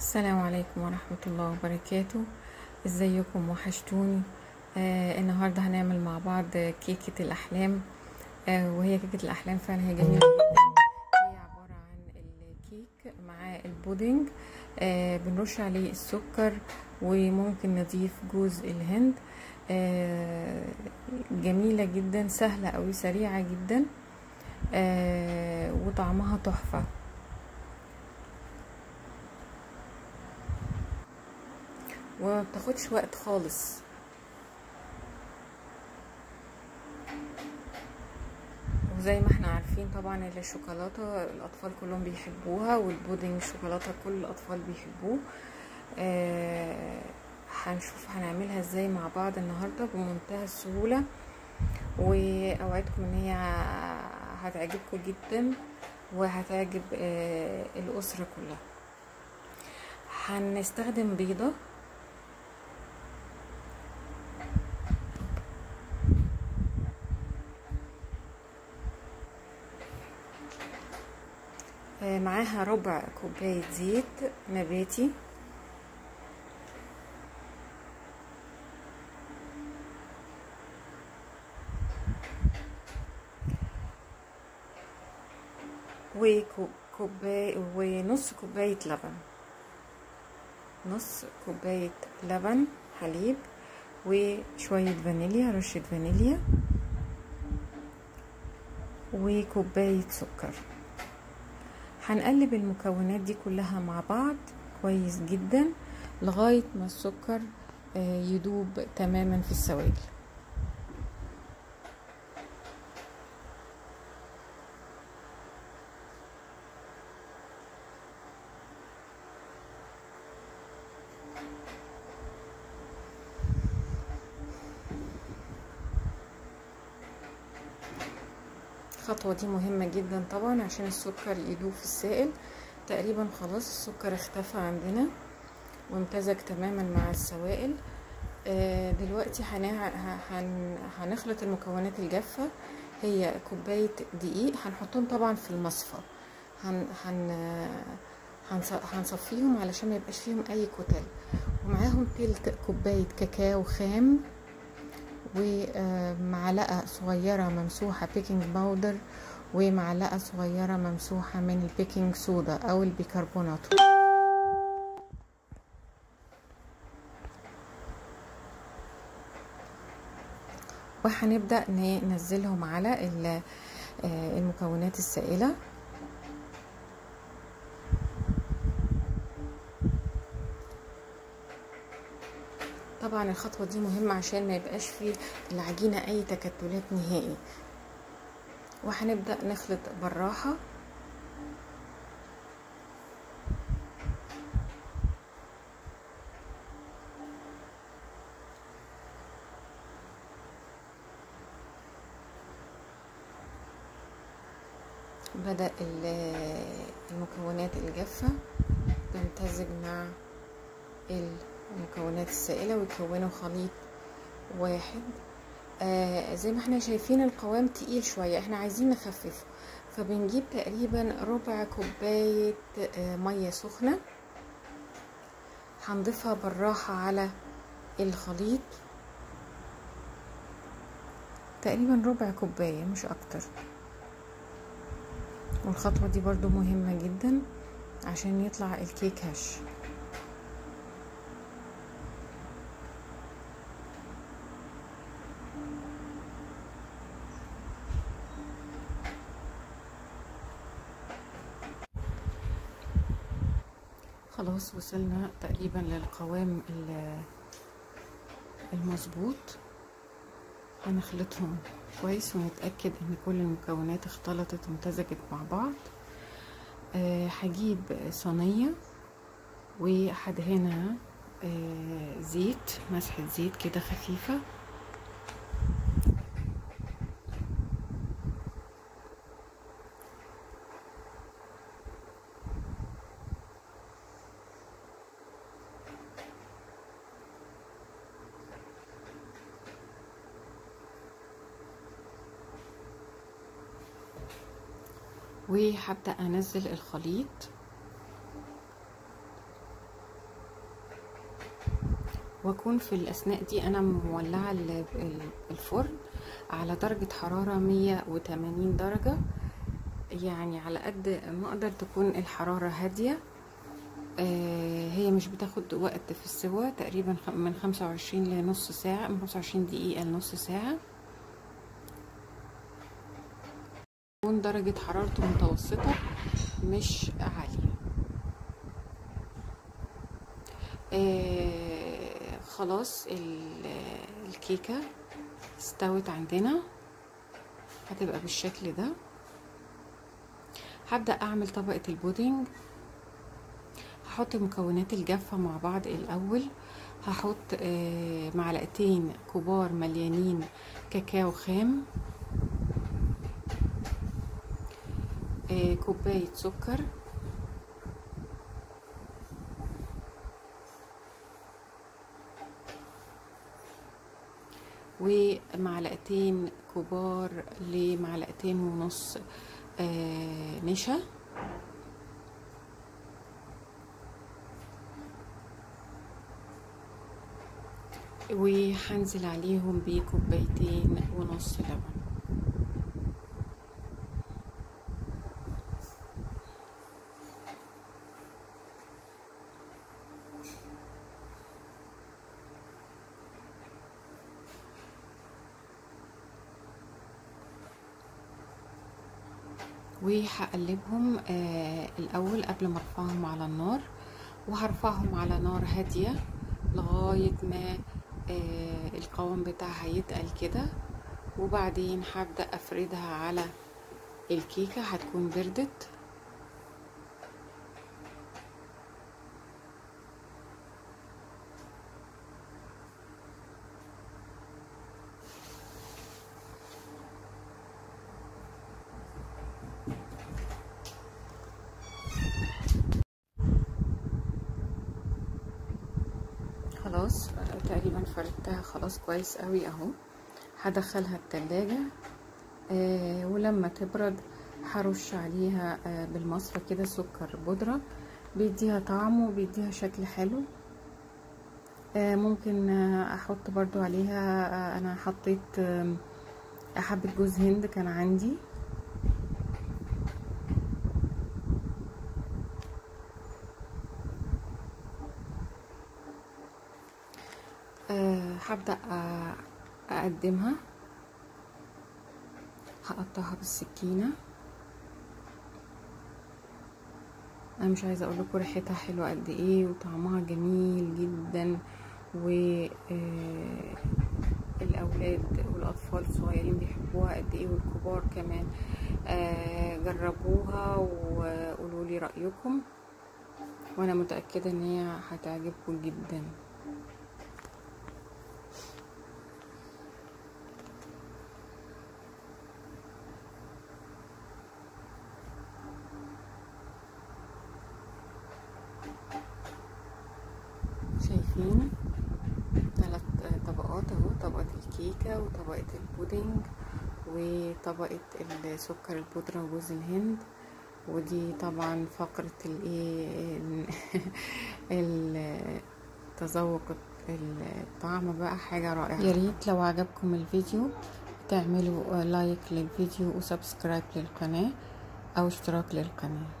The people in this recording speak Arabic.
السلام عليكم ورحمة الله وبركاته. ازيكم؟ وحشتوني. النهاردة هنعمل مع بعض كيكة الأحلام. وهي كيكة الأحلام فعلا هي جميلة جدا. هي عبارة عن الكيك مع البودنج. بنرش عليه السكر وممكن نضيف جوز الهند. جميلة جدا، سهلة أوي، سريعة جدا، وطعمها تحفة. وما بتاخدش وقت خالص. وزي ما احنا عارفين طبعا الشوكولاتة الأطفال كلهم بيحبوها، والبودنج شوكولاتة كل الأطفال بيحبوه. هنشوف هنعملها ازاي مع بعض النهاردة بمنتهى السهولة، وأوعدكم ان هي هتعجبكم جدا وهتعجب الأسرة كلها. هنستخدم بيضة، معاها ربع كوباية زيت نباتي، وكوباية ونص كوباية لبن، نص كوباية لبن حليب، وشوية فانيليا، رشة فانيليا، وكوباية سكر. هنقلب المكونات دي كلها مع بعض كويس جدا لغاية ما السكر يدوب تماما في السوائل. الخطوة دي مهمة جدا طبعا عشان السكر يدوب في السائل. تقريبا خلاص السكر اختفى عندنا وامتزج تماما مع السوائل. دلوقتي هنخلط المكونات الجافة. هي كوباية دقيق هنحطهم طبعا في المصفى، هنصفيهم علشان ما يبقاش فيهم اي كتل، ومعاهم تلت كوباية كاكاو خام، ومعلقة صغيرة ممسوحة بيكنج باودر، ومعلقة صغيرة ممسوحة من البيكنج صودا او البيكربونات. وهنبدأ ننزلهم على المكونات السائلة. طبعا الخطوة دي مهمة عشان ما يبقاش في العجينة اي تكتلات نهائي. وهنبدأ نخلط بالراحة. بدأ المكونات الجافة تمتزج مع المكونات السائلة ويكونوا خليط واحد. زي ما احنا شايفين القوام تقيل شوية، احنا عايزين نخففه، فبنجيب تقريبا ربع كوباية مية سخنة، هنضيفها بالراحة على الخليط، تقريبا ربع كوباية مش اكتر. والخطوة دي برضو مهمة جدا عشان يطلع الكيك هش. خلاص وصلنا تقريبا للقوام المظبوط. هنخلطهم كويس ونتأكد ان كل المكونات اختلطت وامتزجت مع بعض. هجيب صينية وهدهنها زيت، مسحة زيت كده خفيفة، وهبدأ انزل الخليط واكون في الاثناء دي انا مولعه الفرن على درجه حراره 180 درجه، يعني على قد ما اقدر تكون الحراره هاديه. هي مش بتاخد وقت في السوا، تقريبا من 25 لنص ساعه، من 25 دقيقه لنص ساعه. تكون درجه حرارته متوسطه مش عاليه. خلاص الكيكه استوت عندنا، هتبقى بالشكل ده. هبدأ اعمل طبقة البودنج. هحط مكونات الجافة مع بعض الاول. هحط معلقتين كبار مليانين كاكاو خام، كوباية سكر، ومعلقتين كبار لمعلقتين ونص نشا، وهنزل عليهم بكوبايتين ونص لبن. وهقلبهم الاول قبل ما ارفعهم على النار، وهرفعهم على نار هاديه لغايه ما القوام بتاعها يتقل كده. وبعدين هبدأ افردها على الكيكه، هتكون بردت. خلاص تقريبا فردتها خلاص كويس قوي اهو. هدخلها التلاجة ولما تبرد هرش عليها بالمصفى كده سكر بودرة، بيديها طعم وبيديها شكل حلو. ممكن احط برضو عليها، انا حطيت حبة جوز هند كان عندي. هبدأ اقدمها، هقطعها بالسكينة. انا مش عايزه اقول لكم ريحتها حلوه قد ايه وطعمها جميل جدا، والاولاد والاطفال الصغيرين بيحبوها قد ايه، والكبار كمان. جربوها وقولوا لي رايكم، وانا متاكده ان هي هتعجبكم جدا. شايفين 3 طبقات اهو، طبقة الكيكة وطبقة البودنج وطبقة السكر البودرة وجوز الهند. ودي طبعا فقرة التذوق، الطعم بقى حاجة رائعة. يا ريت لو عجبكم الفيديو تعملوا لايك للفيديو وسبسكرايب للقناة او اشتراك للقناة.